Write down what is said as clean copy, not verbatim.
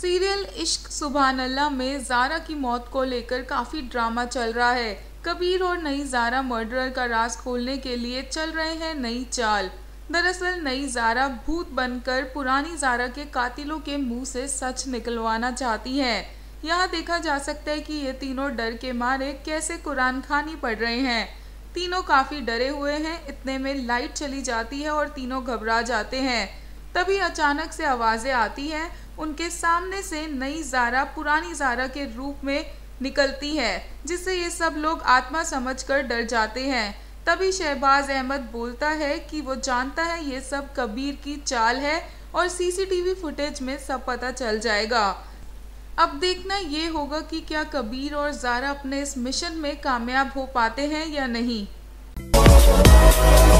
Serial इश्क सुभान अल्लाह में ज़ारा की मौत को लेकर काफ़ी ड्रामा चल रहा है। कबीर और नई ज़ारा मर्डरर का राज खोलने के लिए चल रहे हैं नई चाल। दरअसल नई ज़ारा भूत बनकर पुरानी ज़ारा के कातिलों के मुंह से सच निकलवाना चाहती है। यहाँ देखा जा सकता है कि ये तीनों डर के मारे कैसे कुरान खानी पढ़ रहे हैं। तीनों काफ़ी डरे हुए हैं। इतने में लाइट चली जाती है और तीनों घबरा जाते हैं। तभी अचानक से आवाज़ें आती हैं। उनके सामने से नई ज़ारा पुरानी ज़ारा के रूप में निकलती है, जिससे ये सब लोग आत्मा समझकर डर जाते हैं। तभी शहबाज अहमद बोलता है कि वो जानता है ये सब कबीर की चाल है और सीसीटीवी फुटेज में सब पता चल जाएगा। अब देखना ये होगा कि क्या कबीर और ज़ारा अपने इस मिशन में कामयाब हो पाते हैं या नहीं।